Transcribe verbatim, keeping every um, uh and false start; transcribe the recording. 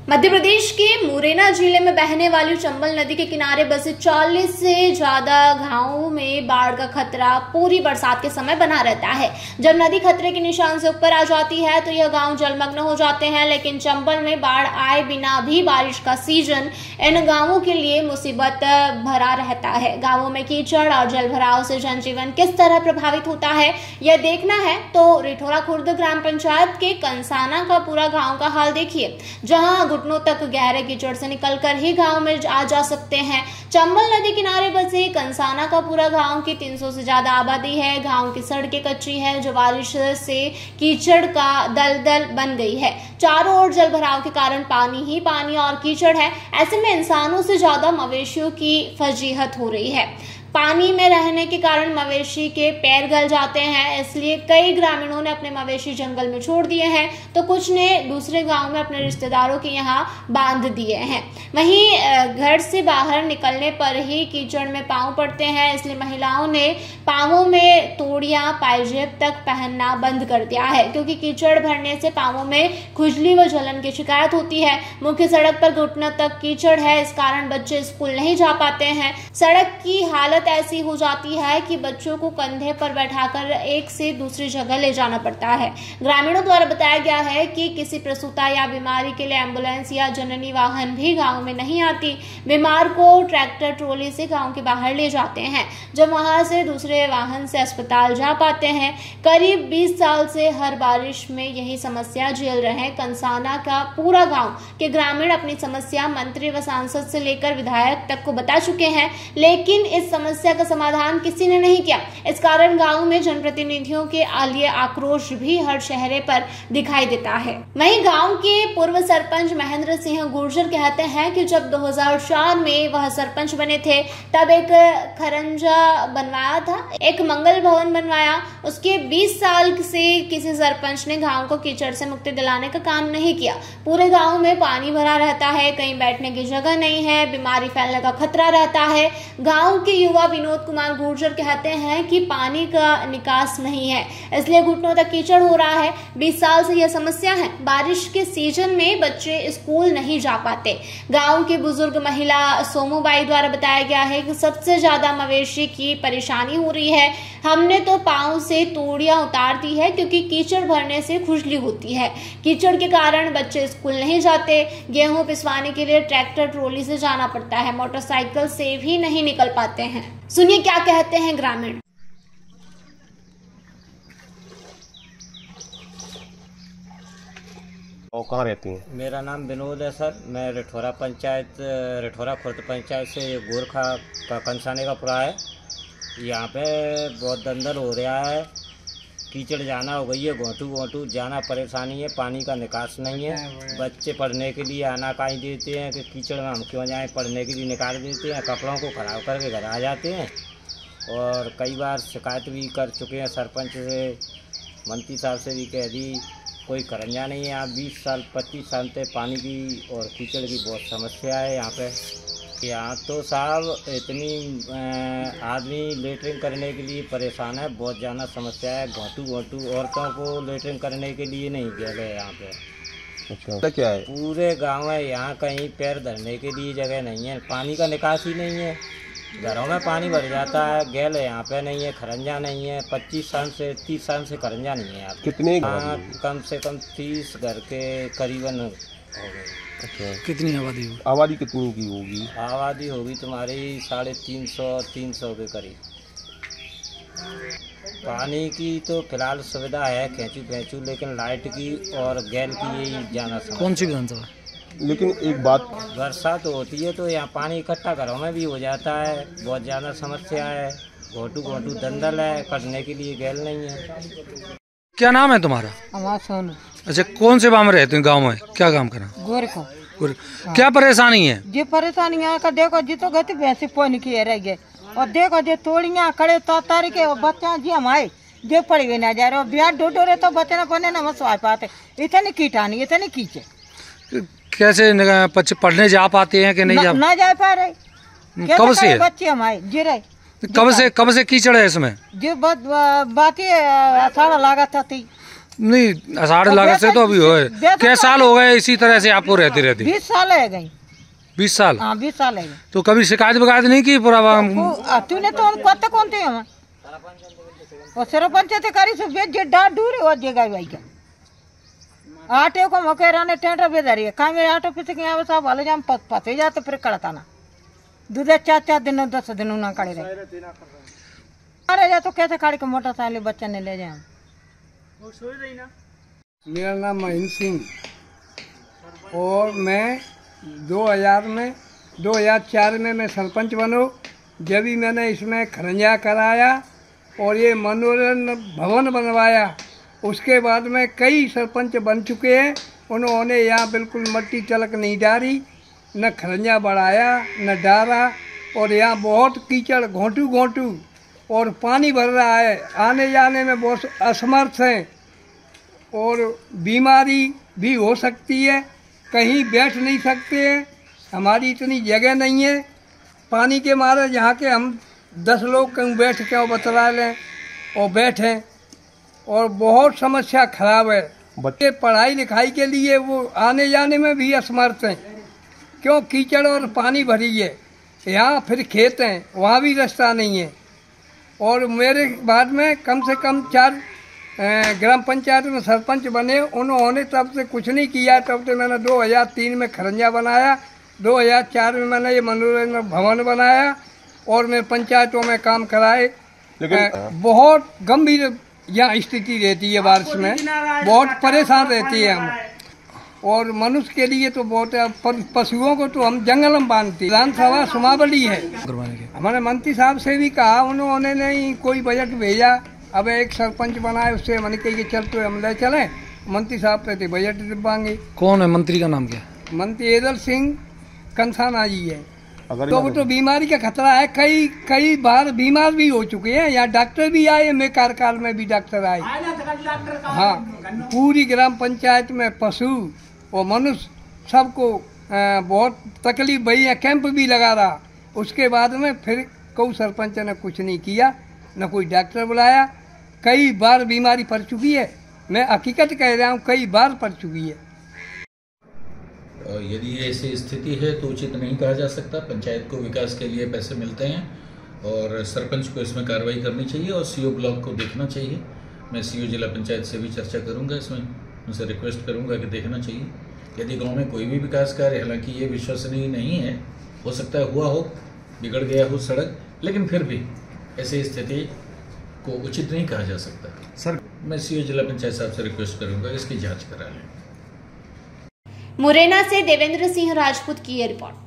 मध्य प्रदेश के मुरैना जिले में बहने वाली चंबल नदी के किनारे बसे चालीस से ज्यादा गांवों में बाढ़ का खतरा पूरी बरसात के समय बना रहता है। जब नदी खतरे के निशान से ऊपर आ जाती है तो यह गांव जलमग्न हो जाते हैं, लेकिन चंबल में बाढ़ आए बिना भी बारिश का सीजन इन गांवों के लिए मुसीबत भरा रहता है। गांवों में कीचड़ और जलभराव से जनजीवन किस तरह प्रभावित होता है यह देखना है तो रिठोरा खुर्द ग्राम पंचायत के कंसाना का पूरा गाँव का हाल देखिए, जहाँ घुटनों तक गहरे कीचड़ से निकलकर ही गांव में आ जा सकते हैं। चंबल नदी किनारे बसे कंसाना का पूरा गांव की तीन सौ से ज्यादा आबादी है। गांव की सड़कें कच्ची है जो बारिश से कीचड़ का दलदल बन गई है। चारों ओर जल भराव के कारण पानी ही पानी और कीचड़ है। ऐसे में इंसानों से ज्यादा मवेशियों की फजीहत हो रही है। पानी में रहने के कारण मवेशी के पैर गल जाते हैं, इसलिए कई ग्रामीणों ने अपने मवेशी जंगल में छोड़ दिए हैं तो कुछ ने दूसरे गांव में अपने रिश्तेदारों के यहाँ बांध दिए हैं। वहीं घर से बाहर निकलने पर ही कीचड़ में पांव पड़ते हैं, इसलिए महिलाओं ने पांवों में तोड़ियां पायजेब तक पहनना बंद कर दिया है, क्योंकि कीचड़ भरने से पांवों में खुजली व जलन की शिकायत होती है। मुख्य सड़क पर घुटनों तक कीचड़ है, इस कारण बच्चे स्कूल नहीं जा पाते हैं। सड़क की हालत ऐसी हो जाती है कि बच्चों को कंधे पर बैठाकर एक से दूसरी जगह ले जाना पड़ता है। ग्रामीणों द्वारा बताया गया है कि किसी प्रसूता या बीमारी के लिए एम्बुलेंस या जननी वाहन भी गांव में नहीं आती। बीमार को ट्रैक्टर ट्रॉली से गांव के बाहर ले जाते हैं, जब वहां से दूसरे वाहन से अस्पताल जा पाते हैं। करीब बीस साल से हर बारिश में यही समस्या झेल रहे हैं कंसाना का पूरा गाँव के ग्रामीण अपनी समस्या मंत्री व सांसद से लेकर विधायक तक को बता चुके हैं, लेकिन इस समस्या का समाधान किसी ने नहीं किया। इस कारण गांव में जनप्रतिनिधियों के आलिए आक्रोश भी हर चेहरे पर दिखाई देता है। वहीं गांव के पूर्व सरपंच महेंद्र सिंह गुर्जर कहते हैं कि जब दो हज़ार चार में वह सरपंच बने थे तब एक खरंजा बनवाया था, एक मंगल भवन बनवाया। उसके बीस साल से किसी सरपंच ने गाँव को कीचड़ से मुक्ति दिलाने का काम नहीं किया। पूरे गाँव में पानी भरा रहता है, कहीं बैठने की जगह नहीं है, बीमारी फैलने का खतरा रहता है। गाँव के युवा विनोद कुमार गुर्जर कहते हैं कि पानी का निकास नहीं है, इसलिए घुटनों तक कीचड़ हो रहा है। बीस साल से यह समस्या है। बारिश के सीजन में बच्चे स्कूल नहीं जा पाते। गांव की बुजुर्ग महिला सोमूबाई द्वारा बताया गया है कि सबसे ज्यादा मवेशी की परेशानी हो रही है। हमने तो पांव से तोड़ियां उतार दी है क्योंकि कीचड़ भरने से खुजली होती है। कीचड़ के कारण बच्चे स्कूल नहीं जाते। गेहूं पिसवाने के लिए ट्रैक्टर ट्रॉली से जाना पड़ता है, मोटरसाइकिल से भी नहीं निकल पाते हैं। सुनिए क्या कहते हैं ग्रामीण। और कहाँ रहती हैं? मेरा नाम विनोद है सर। मैं रिठोरा पंचायत रिठोरा खुर्द पंचायत से गोरखा का कंसाने का पुरा है। यहाँ पे बहुत दंदल हो रहा है, कीचड़ जाना हो गई है, घोंटू घोंटू जाना परेशानी है, पानी का निकास नहीं है। बच्चे पढ़ने के लिए आना कहीं देते हैं कि कीचड़ में हम क्यों जाएं, पढ़ने के लिए निकाल देते हैं, कपड़ों को खराब करके घर आ जाते हैं। और कई बार शिकायत भी कर चुके हैं सरपंच से, मंत्री साहब से भी कह दी, कोई करंजा नहीं है। यहाँ बीस साल पच्चीस साल से पानी की और कीचड़ की बहुत समस्या है यहाँ पे। यहाँ तो साहब इतनी आदमी लेटरिन करने के लिए परेशान है, बहुत ज़्यादा समस्या है। घोंटू घोंटू औरतों को लेटरिन करने के लिए नहीं गए यहाँ पे। अच्छा, क्या है? पूरे गांव है, यहाँ कहीं पैर धरने के लिए जगह नहीं है, पानी का निकास ही नहीं है। घरों में पानी भर जाता है, गैल यहाँ पे नहीं है, खरंजा नहीं है। पच्चीस साल से तीस साल से खरंजा नहीं है यहाँ। कितने? हाँ, कम से कम तीस घर के करीबन हो गए। अच्छा, कितनी आबादी होगी? आबादी कितनी की होगी? आबादी होगी तुम्हारी साढ़े तीन सौ तीन सौ के करीब। पानी की तो फिलहाल सुविधा है खेचू खेचू, लेकिन लाइट की और गैल की यही जाना समझ। कौन सी विधानसभा? लेकिन एक बात, बरसात तो होती है तो यहाँ पानी इकट्ठा घरों में भी हो जाता है, बहुत ज़्यादा समस्या है। घोटू घोटू दंदल है, करने के लिए गैल नहीं है। क्या नाम है तुम्हारा? हमारा सोनू। अच्छा, कौन से गाँव में रहते हो? गाँव में क्या काम करना? गोरखा। क्या परेशानी है? जी परेशानी है का देखो जी तो गति भैंसी पानी की रह गए और देखो जे तोड़ियां खड़े तो तारीखे और बच्चा जी हम आए जो पड़ी हुई ना जा रहे और ब्याह डोडो रहे तो बच्चे ना बने ना मसवाए पाते। इतनी कीटानी इतनी कीचे कैसे बच्चे पढ़ने जा पाते हैं कि नहीं जा ना जा पा रहे? कब से बच्चे हम आए जी रहे कब से कब से कीचड़ है इसमें? जो बात बात सारा लागत थी नहीं आषाढ़ लागत से तो अभी हो गए क्या साल हो गए इसी तरह से आपको रहती रहती बीस साल है गई। बीस साल हाँ बीस साल है। तो कभी शिकायत विकायत नहीं की पूरा तूने तो हम कत कौन थे हम और सरपंच थे करी से बेच जे डाट दूर और जगह भाई का आटे को मकेरा ने टेंटर बेदारी है का मेरे आटो पिस के यहाँ सब वाले जाम फंसे जाते फिर कड़ता ना दूध चार चार दिन दस दिन ना कड़े रहे अरे जा तो कैसे काट के मोटरसाइकिल बच्चा ने ले जाए। मेरा नाम महेंद्र सिंह और मैं दो हज़ार में दो हज़ार चार में मैं सरपंच बनो जब भी मैंने इसमें खरंजा कराया और ये मनोरंजन भवन बनवाया। उसके बाद में कई सरपंच बन चुके हैं, उन्होंने यहाँ बिल्कुल मट्टी चलक नहीं डाली, न खरंजा बढ़ाया न डाला और यहाँ बहुत कीचड़ घोंटू घोंटू और पानी भर रहा है, आने जाने में बहुत असमर्थ हैं और बीमारी भी हो सकती है, कहीं बैठ नहीं सकते हैं, हमारी इतनी जगह नहीं है, पानी के मारे जहाँ के हम दस लोग कहीं बैठ के और बतला लें और बैठें और बहुत समस्या खराब है। बच्चे पढ़ाई लिखाई के लिए वो आने जाने में भी असमर्थ हैं, क्यों कीचड़ और पानी भरी है, यहाँ फिर खेत हैं वहाँ भी रास्ता नहीं है। और मेरे बाद में कम से कम चार ग्राम पंचायत में सरपंच बने, उन्होंने तब से कुछ नहीं किया। तब से मैंने दो हज़ार तीन में खरंजा बनाया, दो हज़ार चार में मैंने ये मनोरंजन भवन बनाया और मैं पंचायतों में काम कराए। लेकिन बहुत गंभीर यहाँ स्थिति रहती है, बारिश में बहुत परेशान रहती है हम और मनुष्य के लिए तो बहुत, पशुओं को तो हम जंगल में बांधते। विधानसभा सुमावली है, हमारे मंत्री साहब से भी कहा, उन्होंने नहीं कोई बजट भेजा। अब एक सरपंच बनाए, उससे मन के चलते हम ले चले, मंत्री साहब पे बजट दिलवाएंगे। कौन है मंत्री का नाम क्या? मंत्री एदल सिंह कंसाना जी है। अगर तो वो तो बीमारी का खतरा है, कई कई बार बीमार भी हो चुके हैं, यहाँ डॉक्टर भी आए, मैं कार्यकाल में भी डॉक्टर आए। हाँ, पूरी ग्राम पंचायत में पशु और मनुष्य सबको बहुत तकलीफ भई है, कैंप भी लगा रहा। उसके बाद में फिर कोई सरपंच ने कुछ नहीं किया, न कोई डॉक्टर बुलाया। कई बार बीमारी पड़ चुकी है, मैं हकीकत कह रहा हूँ, कई बार पड़ चुकी है। यदि ये ऐसी स्थिति है तो उचित नहीं कहा जा सकता। पंचायत को विकास के लिए पैसे मिलते हैं और सरपंच को इसमें कार्रवाई करनी चाहिए और सीओ ब्लॉक को देखना चाहिए। मैं सीओ जिला पंचायत से भी चर्चा करूंगा, इसमें उनसे रिक्वेस्ट करूंगा कि देखना चाहिए। यदि गांव में कोई भी विकास कार्य, हालांकि ये विश्वसनीय नहीं है, हो सकता है हुआ हो, बिगड़ गया हो सड़क, लेकिन फिर भी ऐसी स्थिति को उचित नहीं कहा जा सकता। सर, मैं सीओ जिला पंचायत साहब से रिक्वेस्ट करूंगा इसकी जाँच करा लें। मुरैना से देवेंद्र सिंह राजपूत की ये रिपोर्ट।